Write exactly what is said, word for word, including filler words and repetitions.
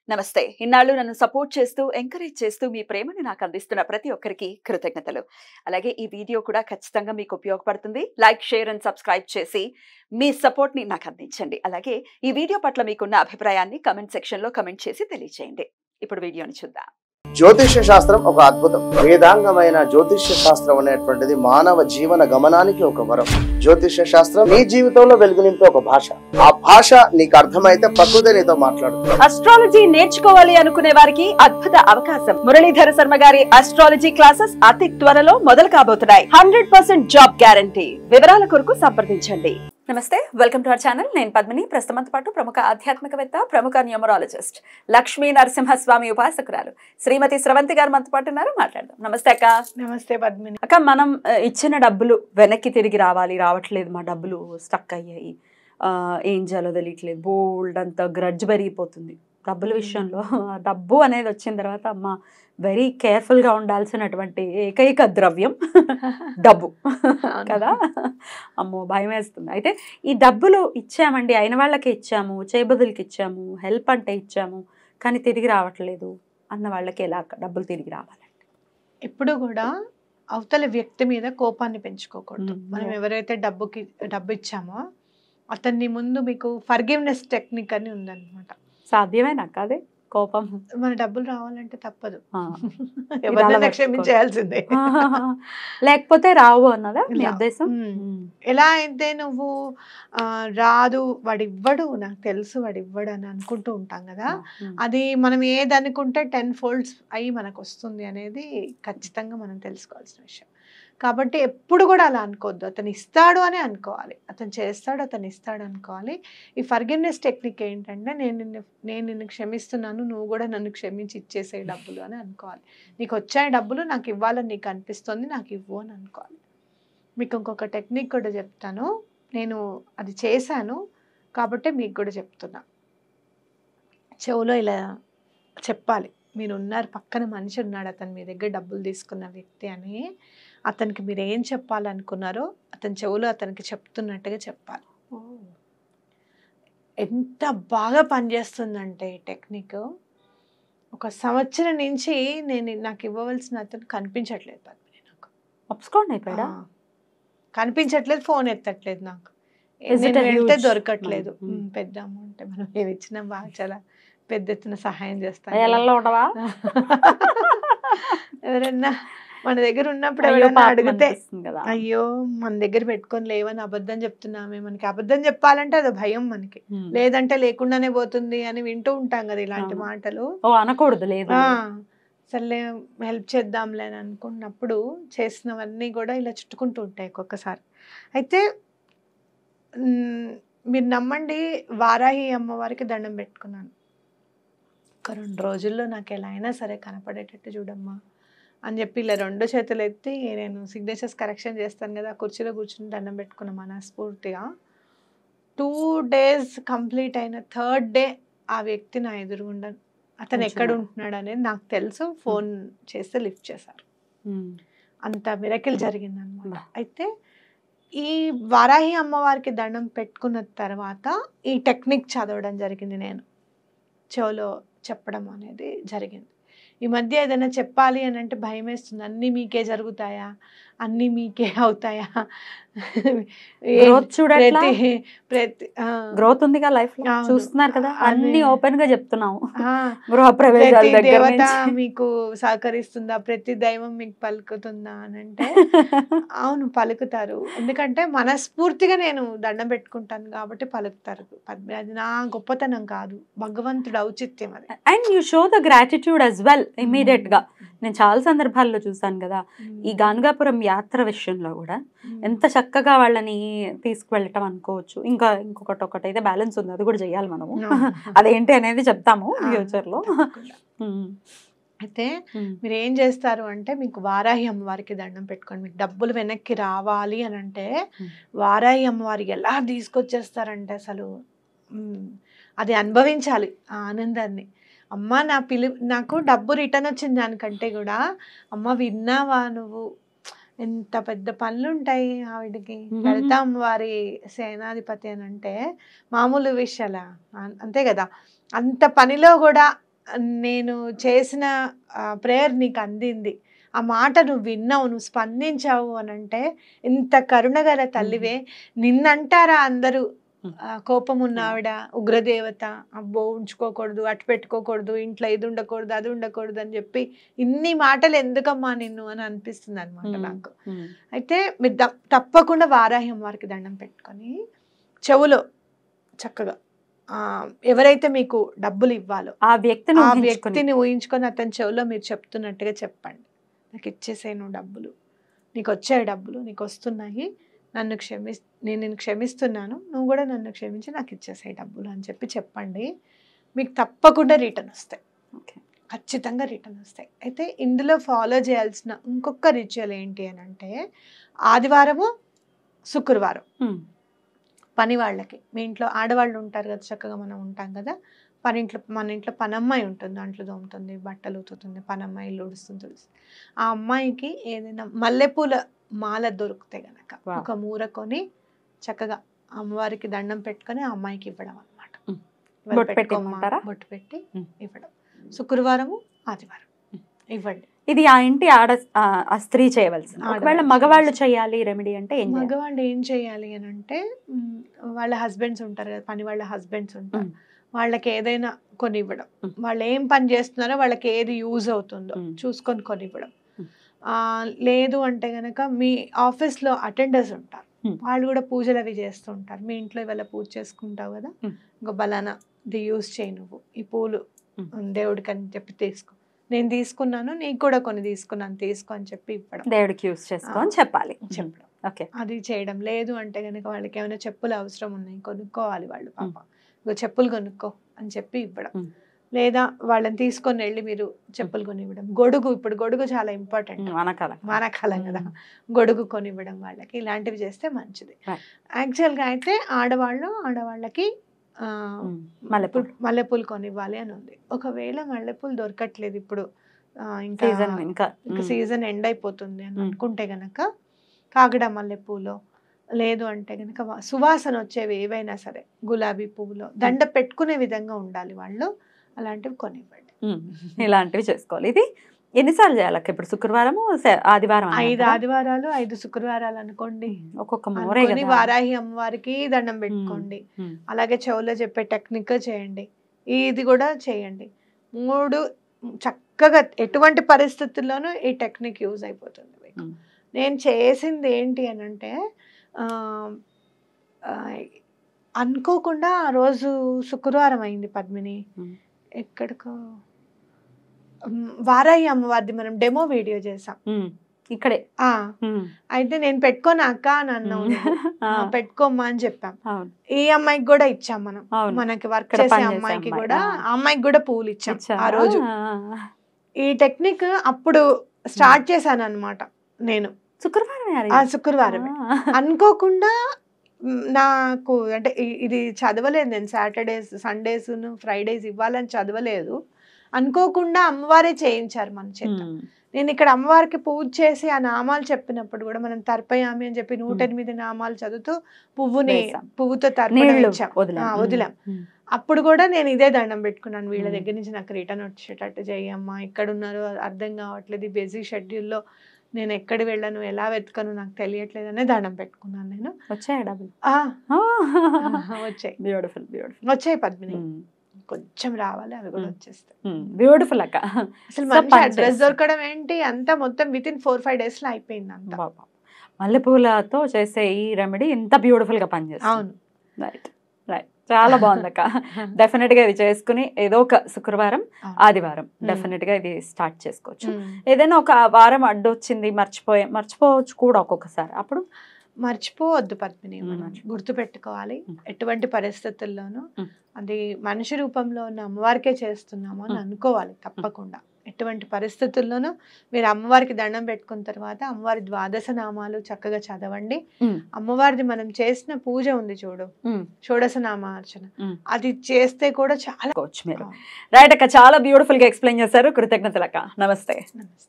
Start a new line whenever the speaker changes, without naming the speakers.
నమస్తే. ఇన్నాళ్ళు నన్ను సపోర్ట్ చేస్తూ, ఎంకరేజ్ చేస్తూ మీ ప్రేమని నాకు అందిస్తున్న ప్రతి ఒక్కరికి కృతజ్ఞతలు. అలాగే ఈ వీడియో కూడా ఖచ్చితంగా మీకు ఉపయోగపడుతుంది. లైక్, షేర్ అండ్ సబ్స్క్రైబ్ చేసి మీ సపోర్ట్‌ని నాకు అందించండి. అలాగే ఈ వీడియో పట్ల మీకున్న అభిప్రాయాన్ని కామెంట్ సెక్షన్‌లో కామెంట్ చేసి తెలియజేయండి. ఇప్పుడు వీడియోని చూద్దాం.
జ్యోతిష్య శాస్త్రం ఒక అద్భుతం. వేదాంగమైన జ్యోతిష్య శాస్త్రం అనేటువంటిది మానవ జీవన గమనానికి ఒక వరం. జ్యోతిష్య శాస్త్రం నీ జీవితంలో వెలుగునింపే ఒక భాష. ఆ భాష నీకు అర్థమైతే ప్రకృతి నీతో మాట్లాడుతుంది.
అస్ట్రాలజీ నేర్చుకోవాలి అనుకునే వారికి అద్భుత అవకాశం. మురళీధర శర్మ గారి అస్ట్రాలజీ క్లాసెస్ అతి త్వరలో మొదలు కాబోతున్నాయి. Hundred percent job guarantee. వివరాల కొరకు సంప్రదించండి. నమస్తే, వెల్కమ్ టు అవర్ ఛానల్. నేను పద్మిని. ప్రస్తుతంతో పాటు ప్రముఖ ఆధ్యాత్మికవేత్త, ప్రముఖ న్యూమరాలజిస్ట్, లక్ష్మీ నరసింహస్వామి ఉపాసకురాలు శ్రీమతి స్రవంతి గారు మనతో పాటు ఉన్నారు. మాట్లాడదాం. నమస్తే అక్క.
నమస్తే పద్మిని.
అక్క, మనం ఇచ్చిన డబ్బులు వెనక్కి తిరిగి రావాలి, రావట్లేదు, మా డబ్బులు స్టక్ అయ్యాయి, ఏం చేయాలో తెలియట్లేదు, బోల్డ్ అంత గ్రడ్జ్ పెరిగిపోతుంది డబ్బుల విషయంలో. డబ్బు అనేది వచ్చిన తర్వాత అమ్మ వెరీ కేర్ఫుల్గా ఉండాల్సినటువంటి ఏకైక ద్రవ్యం డబ్బు కదా. అమ్మో భయం వేస్తుంది. అయితే ఈ డబ్బులు ఇచ్చామండి, అయిన వాళ్ళకి ఇచ్చాము, చేయబదులకి ఇచ్చాము, హెల్ప్ అంటే ఇచ్చాము, కానీ తిరిగి రావట్లేదు అన్న వాళ్ళకి ఎలా డబ్బులు తిరిగి రావాలండి?
ఎప్పుడు కూడా అవతల వ్యక్తి మీద కోపాన్ని పెంచుకోకూడదు. మనం ఎవరైతే డబ్బుకి డబ్బు ఇచ్చామో అతన్ని ముందు మీకు ఫర్గివ్నెస్ టెక్నిక్ అని ఉందన్నమాట.
సాధ్యమేనా అదే కోపం?
మన డబ్బులు రావాలంటే తప్పదు, ఎవరైనా క్షమించాల్సిందే,
లేకపోతే రావు అన్నదా మీ ఉద్దేశం?
ఎలా అయితే నువ్వు ఆ రాదు, వాడు ఇవ్వడు, నాకు తెలుసు వాడు ఇవ్వడు అని అనుకుంటూ ఉంటాం కదా, అది మనం ఏది అనుకుంటే టెన్ ఫోల్డ్స్ అయ్యి మనకు వస్తుంది అనేది ఖచ్చితంగా మనం తెలుసుకోవాల్సిన విషయం. కాబట్టి ఎప్పుడు కూడా అలా అనుకోవద్దు. అతను ఇస్తాడు అని అనుకోవాలి, అతను చేస్తాడు, అతను ఇస్తాడు అనుకోవాలి. ఈ ఫర్గివ్నెస్ టెక్నిక్ ఏంటంటే, నేను నిన్ను నేను నిన్ను క్షమిస్తున్నాను, నువ్వు కూడా నన్ను క్షమించి ఇచ్చేసే డబ్బులు అని అనుకోవాలి. నీకు వచ్చాయి డబ్బులు, నాకు ఇవ్వాలని నీకు అనిపిస్తుంది, నాకు ఇవ్వు అని అనుకోవాలి. మీకు ఇంకొక టెక్నిక్ కూడా చెప్తాను, నేను అది చేశాను కాబట్టి మీకు కూడా చెప్తున్నా. చెవులో ఇలా చెప్పాలి, మీరు ఉన్నారు, పక్కన మనిషి ఉన్నాడు, అతను మీ దగ్గర డబ్బులు తీసుకున్న వ్యక్తి అని. అతనికి మీరు ఏం చెప్పాలనుకున్నారో అతని చెవులో అతనికి చెప్తున్నట్టుగా చెప్పాలి. ఎంత బాగా పనిచేస్తుందంటే ఈ టెక్నిక్. ఒక సంవత్సరం నుంచి నేను నాకు ఇవ్వవలసిన అతను కనిపించట్లేదు పద్మిని, నాకు
అప్స్కాండ్ అయిపోయాడా?
కనిపించట్లేదు, ఫోన్ ఎత్తట్లేదు, నాకు వెళ్తే దొరకట్లేదు. పెద్ద అమౌంట్ మనం ఏమి ఇచ్చినా బాగా చాలా పెద్ద ఎత్తున సహాయం చేస్తాను. ఎవరన్నా మన దగ్గర ఉన్నప్పుడు ఎవరైనా అడిగితే అయ్యో మన దగ్గర పెట్టుకొని లేవని అబద్ధం చెప్తున్నామే, మనకి అబద్ధం చెప్పాలంటే అది భయం, మనకి లేదంటే లేకుండానే పోతుంది అని వింటూ ఉంటాం కదా ఇలాంటి మాటలు.
అనకూడదు, లేదు
సర్లే హెల్ప్ చేద్దాంలే అని అనుకున్నప్పుడు చేసినవన్నీ కూడా ఇలా చుట్టుకుంటూ ఉంటాయి ఒక్కొక్కసారి. అయితే మీరు నమ్మండి, వారాహి అమ్మవారికి దండం పెట్టుకున్నాను. ఒక రెండు రోజుల్లో నాకు ఎలా అయినా సరే కనపడేటట్టు చూడమ్మా అని చెప్పి ఇలా రెండు చేతులు ఎత్తి నేను సిగ్నేచర్స్ కరెక్షన్ చేస్తాను కదా, కుర్చీలో కూర్చుని దండం పెట్టుకున్న మనస్ఫూర్తిగా. టూ డేస్ కంప్లీట్ అయిన థర్డ్ డే ఆ వ్యక్తి నా ఎదురుగుండా, అతను ఎక్కడ ఉంటున్నాడు అనేది నాకు తెలుసు, ఫోన్ చేస్తే లిఫ్ట్ చేశారు. అంత మిరకిల్ జరిగింది అనమాట. అయితే ఈ వారాహి అమ్మవారికి దండం పెట్టుకున్న తర్వాత ఈ టెక్నిక్ చదవడం జరిగింది, నేను చెవులో చెప్పడం అనేది జరిగింది. ఈ మధ్య ఏదైనా చెప్పాలి అని అంటే భయం వేస్తుంది, అన్నీ మీకే జరుగుతాయా, అన్నీ మీకే అవుతాయా,
ప్రతి గ్రోత్ ఉందిగా లైఫ్ లో, చూస్తున్నారు కదా, అన్ని ఓపెన్ గా చెప్తున్నాము.
దేవత మీకు సహకరిస్తుందా, ప్రతి దైవం మీకు పలుకుతుందా అని అంటే అవును పలుకుతారు, ఎందుకంటే మనస్ఫూర్తిగా నేను దండం పెట్టుకుంటాను కాబట్టి పలుకుతారు. అది నా గొప్పతనం కాదు, భగవంతుడు ఔచిత్యం అది.
And you show the gratitude as well immediate గా. నేను చాలా సందర్భాల్లో చూసాను కదా, ఈ గానుగాపురం యాత్ర విషయంలో కూడా ఎంత చక్కగా వాళ్ళని తీసుకువెళ్ళటం అనుకోవచ్చు. ఇంకా ఇంకొకటి ఒకటి అయితే బ్యాలెన్స్ ఉంది, అది కూడా చెయ్యాలి మనము, అదేంటి అనేది చెప్తాము ఫ్యూచర్ లో.
అయితే మీరు ఏం చేస్తారు అంటే, మీకు వారాహి అమ్మవారికి దండం పెట్టుకోండి. మీకు డబ్బులు వెనక్కి రావాలి అని అంటే వారాహి అమ్మవారికి ఎలా తీసుకొచ్చేస్తారంటే అసలు అది అనుభవించాలి ఆ ఆనందాన్ని. అమ్మ నా పిలు నాకు డబ్బు రిటర్న్ వచ్చింది దానికంటే కూడా, అమ్మ విన్నావా నువ్వు, ఎంత పెద్ద పనులు ఉంటాయి ఆవిడకి, లలిత అమ్మవారి సేనాధిపతి అని అంటే మామూలు విషయాల అంతే కదా. అంత పనిలో కూడా నేను చేసిన ప్రేయర్ నీకు అందింది, ఆ మాట నువ్వు విన్నావు, నువ్వు స్పందించావు అని అంటే ఇంత కరుణగల తల్లివే. నిన్నంటారా అందరూ కోపం ఉన్న ఆవిడ, ఉగ్రదేవత, అబ్బో ఉంచుకోకూడదు, అటు పెట్టుకోకూడదు, ఇంట్లో ఇది ఉండకూడదు, అది ఉండకూడదు అని చెప్పి ఇన్ని మాటలు ఎందుకమ్మా నిన్ను అని అనిపిస్తుంది అనమాట నాకు. అయితే మీరు తప్పకుండా వారాహి అమ్మవారికి దండం పెట్టుకొని చెవులో చక్కగా ఆ ఎవరైతే మీకు డబ్బులు ఇవ్వాలో
ఆ వ్యక్తిని
ఆ వ్యక్తిని ఊహించుకొని అతని చెవులో మీరు చెప్తున్నట్టుగా చెప్పండి, నాకు ఇచ్చేసాయి నువ్వు డబ్బులు, నీకు వచ్చాయి డబ్బులు, నీకు వస్తున్నాయి, నన్ను క్షమి నేను నేను క్షమిస్తున్నాను, నువ్వు కూడా నన్ను క్షమించి నాకు ఇచ్చేసాయి డబ్బులు అని చెప్పి చెప్పండి. మీకు తప్పకుండా రిటర్న్ వస్తాయి, ఖచ్చితంగా రిటర్న్ వస్తాయి. అయితే ఇందులో ఫాలో చేయాల్సిన ఇంకొక రిచువల్ ఏంటి అని అంటే ఆదివారము శుక్రవారం పని వాళ్ళకి, మీ ఇంట్లో ఆడవాళ్ళు ఉంటారు కదా, చక్కగా మనం ఉంటాం కదా, పని ఇంట్లో మన ఇంట్లో పనమ్మాయి ఉంటుంది, అంట్లు తోముతుంది, బట్టలు ఉతుకుతుంది, పనమ్మాయి ఇల్లు ఉడుస్తుంది, తుడుస్తుంది. ఆ అమ్మాయికి ఏదైనా మల్లెపూల మాల దొరికితే గనక ఒక మూర కొని చక్కగా అమ్మవారికి దండం పెట్టుకొని ఆ అమ్మాయికి ఇవ్వడం అనమాట. బొట్టు పెట్టి ఇవ్వడం శుక్రవారము ఆదివారం ఇవ్వండి.
ఇది ఆ ఇంటి ఆడ ఆ స్త్రీ చేయవలసింది. ఒకవేళ మగవాళ్ళు చేయాలి రెమెడీ అంటే
మగవాళ్ళు ఏం చేయాలి అని అంటే వాళ్ళ హస్బెండ్స్ ఉంటారు కదా, పని వాళ్ళ హస్బెండ్స్ ఉంటారు, వాళ్ళకి ఏదైనా కొనివ్వడం, వాళ్ళు ఏం పని చేస్తున్నారో వాళ్ళకి ఏది యూజ్ అవుతుందో చూసుకొని కొనివ్వడం. ఆ లేదు అంటే గనక మీ ఆఫీస్లో అటెండర్స్ ఉంటారు, వాళ్ళు కూడా పూజలు అవి చేస్తూ ఉంటారు, మీ ఇంట్లో ఇవాళ పూజ చేసుకుంటావు కదా, ఇంకా బలానా ఇది యూజ్ చేయి, నువ్వు ఈ పూలు దేవుడికి అని చెప్పి తీసుకో, నేను తీసుకున్నాను నీకు కూడా కొన్ని తీసుకున్నాను తీసుకో అని చెప్పి ఇవ్వడం,
దేవుడికి యూజ్ చేసుకో అని చెప్పాలి
చెప్పడం.
ఓకే,
అది చేయడం. లేదు అంటే కనుక వాళ్ళకి ఏమైనా చెప్పులు అవసరం ఉన్నాయి కొనుక్కోవాలి వాళ్ళు, పాప ఇగో చెప్పులు కొనుక్కో అని చెప్పి ఇవ్వడం, లేదా వాళ్ళని తీసుకొని వెళ్ళి మీరు చెప్పులు కొనివ్వడం. గొడుగు, ఇప్పుడు గొడుగు చాలా ఇంపార్టెంట్,
వానాకాలం
వానాకాలం కదా, గొడుగు కొనివ్వడం వాళ్ళకి, ఇలాంటివి చేస్తే మంచిది. యాక్చువల్గా అయితే ఆడవాళ్ళు ఆడవాళ్ళకి
మల్లెపూలు
మల్లెపూలు కొనివ్వాలి అని ఉంది. ఒకవేళ మల్లెపూలు దొరకట్లేదు ఇప్పుడు, ఇంకా ఇంకా సీజన్ ఎండ్ అయిపోతుంది అని అనుకుంటే గనక కాగడ మల్లెపూలో, లేదు అంటే గనక సువాసన వచ్చేవి ఏవైనా సరే, గులాబీ పువ్వులో దండ పెట్టుకునే విధంగా ఉండాలి వాళ్ళు, అలాంటివి కొనివ్వండి.
ఇలాంటివి చేసుకోవాలి. ఇది ఎన్నిసార్లు చేయాలి ఇప్పుడు? శుక్రవారము ఆదివారం,
ఐదు ఆదివారాలు ఐదు శుక్రవారాలు అనుకోండి,
ఒక్కొక్క
వారాహి అమ్మవారికి దండం పెట్టుకోండి. అలాగే చెవులో చెప్పే టెక్నిక్ చేయండి, ఇది కూడా చేయండి. మూడు చక్కగా ఎటువంటి పరిస్థితుల్లోనూ ఈ టెక్నిక్ యూజ్ అయిపోతుంది మీకు. నేను చేసింది ఏంటి అని అంటే అనుకోకుండా ఆ రోజు శుక్రవారం అయింది పద్మిని, ఎక్కడికో వారాహి అమ్మవారిది మనం డెమో వీడియో చేసాం
ఇక్కడే.
అయితే నేను పెట్టుకోను అక్క అని అన్నావు, పెట్టుకోమ్మా అని చెప్పాం. ఈ అమ్మాయికి కూడా ఇచ్చాం మనం, మనకి వర్క్ చేసే అమ్మాయికి కూడా, ఆ అమ్మాయికి కూడా పూలు ఇచ్చాం ఆ రోజు. ఈ టెక్నిక్ అప్పుడు స్టార్ట్ చేశాను అనమాట నేను,
శుక్రవారం
శుక్రవారం అనుకోకుండా. నాకు అంటే ఇది చదవలేదు నేను, సాటర్డేస్ సండేస్ ఫ్రైడేస్ ఇవ్వాలని చదవలేదు, అనుకోకుండా అమ్మవారే చేయించారు మన చేత. నేను ఇక్కడ అమ్మవారికి పూజ చేసి ఆ నామాలు చెప్పినప్పుడు కూడా మనం తర్పయామి అని చెప్పి నూట ఎనిమిది నామాలు చదువుతూ పువ్వుని పువ్వుతో తర్పణం ఇచ్చాం, వదిలాం. అప్పుడు కూడా నేను ఇదే దండం పెట్టుకున్నాను, వీళ్ళ దగ్గర నుంచి నాకు రిటర్న్ వచ్చేటట్టు చేయమ్మా, ఎక్కడ ఉన్నారో అర్థం కావట్లేదు, బిజీ షెడ్యూల్లో నేను ఎక్కడికి వెళ్ళను, ఎలా వెతకను నాకు తెలియట్లేదు అనే దండం పెట్టుకున్నాను నేను.
వచ్చాయి డబ్బులు?
వచ్చాయి,
బ్యూటిఫుల్ బ్యూటిఫుల్
వచ్చాయి పద్మిని, కొంచెం రావాలి అవి కూడా వచ్చేస్తాయి.
బ్యూటిఫుల్ అక్క.
అసలు మంచి అడ్రస్ దొరకడం ఏంటి, అంతా మొత్తం with in four five days లో అయిపోయింది అంతా.
మల్లెపూలతో చేసే ఈ రెమెడీ ఎంత బ్యూటిఫుల్ గా పనిచేస్తుంది.
అవును,
రైట్ రైట్, చాలా బాగుంది అక్క. డెఫినెట్ గా ఇది చేసుకుని ఏదో ఒక శుక్రవారం ఆదివారం డెఫినెట్ గా ఇది స్టార్ట్ చేసుకోవచ్చు. ఏదైనా ఒక వారం అడ్డొచ్చింది మర్చిపోయే మర్చిపోవచ్చు కూడా ఒక్కొక్కసారి, అప్పుడు
మర్చిపోవద్దు పద్మిని, గుర్తు పెట్టుకోవాలి. ఎటువంటి పరిస్థితుల్లోనూ అది మనిషి రూపంలో ఉన్న అమ్మవారికే చేస్తున్నాము అని అనుకోవాలి తప్పకుండా. ఎటువంటి పరిస్థితుల్లోనూ మీరు అమ్మవారికి దండం పెట్టుకున్న తర్వాత అమ్మవారి ద్వాదశ నామాలు చక్కగా చదవండి. అమ్మవారిది మనం చేసిన పూజ ఉంది చూడు, షోడశ నామార్చన, అది చేస్తే కూడా చాలా
మీరు రైట్ అక్క, చాలా బ్యూటిఫుల్ గా ఎక్స్ప్లెయిన్ చేశారు. కృతజ్ఞతలు అక్క. నమస్తే.
నమస్తే.